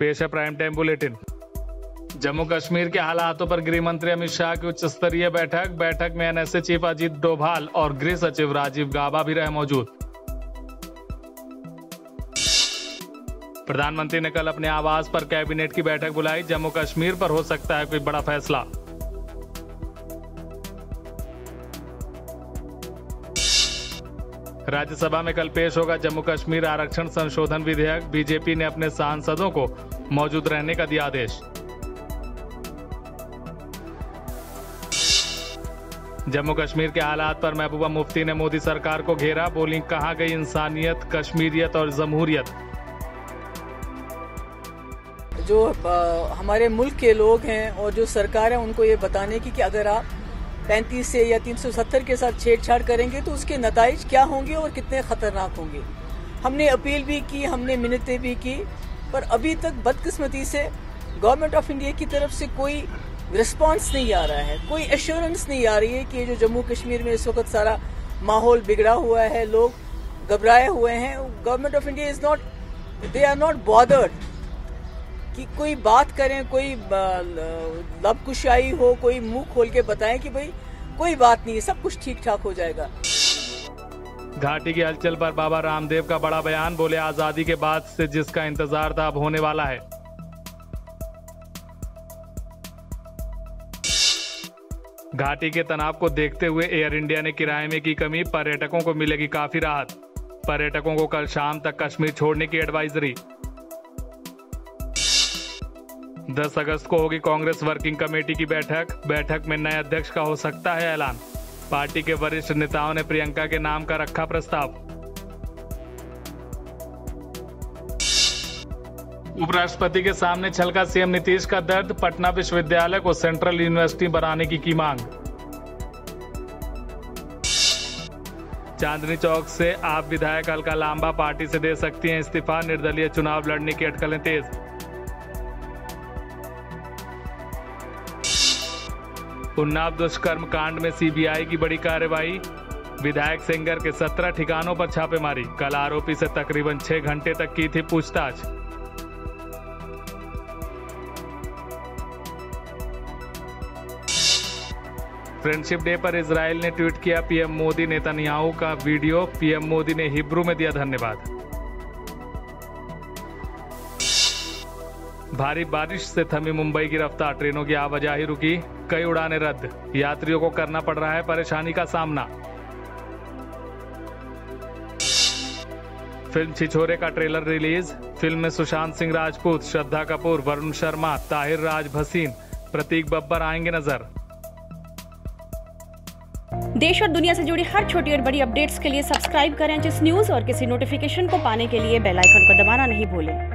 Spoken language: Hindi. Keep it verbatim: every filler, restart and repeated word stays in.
पेश है prime time bulletin. Jammu Kashmir के हालातों पर गृह मंत्री अमित शाह की उच्च स्तरीय बैठक बैठक में एनएसए चीफ अजीत डोभाल और गृह सचिव राजीव गाबा भी रहे मौजूद। प्रधानमंत्री ने कल अपने आवास पर कैबिनेट की बैठक बुलाई, जम्मू कश्मीर पर हो सकता है कोई बड़ा फैसला। राज्यसभा में कल पेश होगा जम्मू कश्मीर आरक्षण संशोधन विधेयक, बीजेपी ने अपने सांसदों को मौजूद रहने का दिया आदेश। जम्मू कश्मीर के हालात पर महबूबा मुफ्ती ने मोदी सरकार को घेरा, बोली कहां गई इंसानियत, कश्मीरियत और जमहूरियत। जो आ, हमारे मुल्क के लोग हैं और जो सरकार है उनको ये बताने की कि अगर आप पैंतीस से या तीन सौ सत्तर के साथ छेड़छाड़ करेंगे तो उसके नताइज क्या होंगे और कितने खतरनाक होंगे। हमने अपील भी की, हमने मिन्नतें भी की, पर अभी तक बदकिस्मती से गवर्नमेंट ऑफ इंडिया की तरफ से कोई रिस्पांस नहीं आ रहा है, कोई एश्योरेंस नहीं आ रही है कि जो जम्मू कश्मीर में इस वक्त सारा माहौल बिगड़ा हुआ है, लोग घबराए हुए हैं। Government of India is not, they are not bothered कि कोई बात करें, कोई लबकुशाई हो, कोई मुंह खोल के बताएं कि भाई कोई बात नहीं, सब कुछ ठीक ठाक हो जाएगा। घाटी की हलचल पर बाबा रामदेव का बड़ा बयान, बोले आजादी के बाद से जिसका इंतजार था अब होने वाला है। घाटी के तनाव को देखते हुए एयर इंडिया ने किराए में की कमी, पर्यटकों को मिलेगी काफी राहत। पर्यटकों को कल शाम तक कश्मीर छोड़ने की एडवाइजरी। दस अगस्त को होगी कांग्रेस वर्किंग कमेटी की बैठक, बैठक में नए अध्यक्ष का हो सकता है ऐलान। पार्टी के वरिष्ठ नेताओं ने प्रियंका के नाम का रखा प्रस्ताव। उपराष्ट्रपति के सामने छलका सीएम नीतीश का दर्द, पटना विश्वविद्यालय को सेंट्रल यूनिवर्सिटी बनाने की की मांग। चांदनी चौक से आप विधायक अलका लांबा पार्टी से दे सकती हैं इस्तीफा, निर्दलीय चुनाव लड़ने की अटकलें तेज। उन्नाव दुष्कर्म कांड में सीबीआई की बड़ी कार्रवाई, विधायक सेंगर के सत्रह ठिकानों पर छापेमारी, कल आरोपी से तकरीबन छह घंटे तक की थी पूछताछ। फ्रेंडशिप डे पर इजराइल ने ट्वीट किया पीएम मोदी नेतन्याहू का वीडियो, पीएम मोदी ने हिब्रू में दिया धन्यवाद। भारी बारिश से थमी मुंबई की रफ्तार, ट्रेनों की आवाजाही रुकी, कई उड़ानें रद्द, यात्रियों को करना पड़ रहा है परेशानी का सामना। फिल्म छिछोरे का ट्रेलर रिलीज, फिल्म में सुशांत सिंह राजपूत, श्रद्धा कपूर, वरुण शर्मा, ताहिर राज भसीन, प्रतीक बब्बर आएंगे नजर। देश और दुनिया से जुड़ी हर छोटी और बड़ी अपडेट्स के लिए सब्सक्राइब करें जिस न्यूज और किसी नोटिफिकेशन को पाने के लिए बेल आइकन को दबाना नहीं भूलें।